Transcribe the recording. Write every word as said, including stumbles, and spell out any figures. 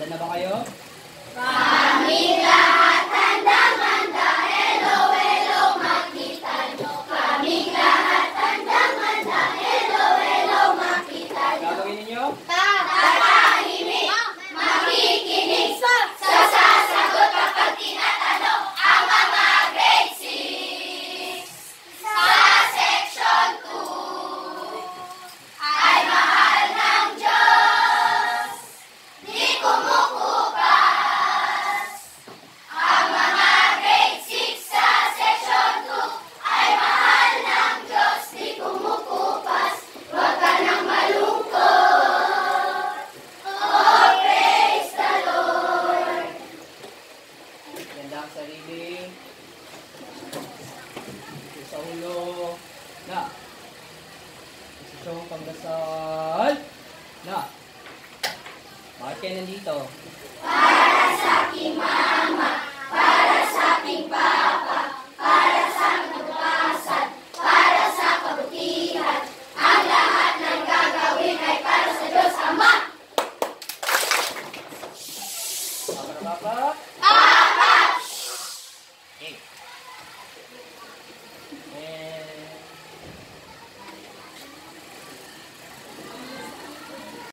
Handa na ba kayo? Kaming lahat handang-handa, hello, hello, makita nyo. Kaming lahat handang-handa, hello, hello, makita nyo. Gagawin ninyo? Tatahimik, makikinig sa sasagot kapag tinatanong ang mga grade six. Sa section two ay mahal ng Diyos, di kumukupas. Ang mga grade six sa section two ay mahal ng Diyos, di kumukupas. Huwag ka nang malungkot. Oh, praise the Lord. Ganda ang sarili. Sa ulo. Na. Posisyong pangdasal. Na. Bakit kayo nandito? Para sa aking mama, para sa aking papa, para sa kinabukasan, para sa kabutihan. Ang lahat ng gagawin ay para sa Diyos Ama. Papa na papa. Papa! Okay.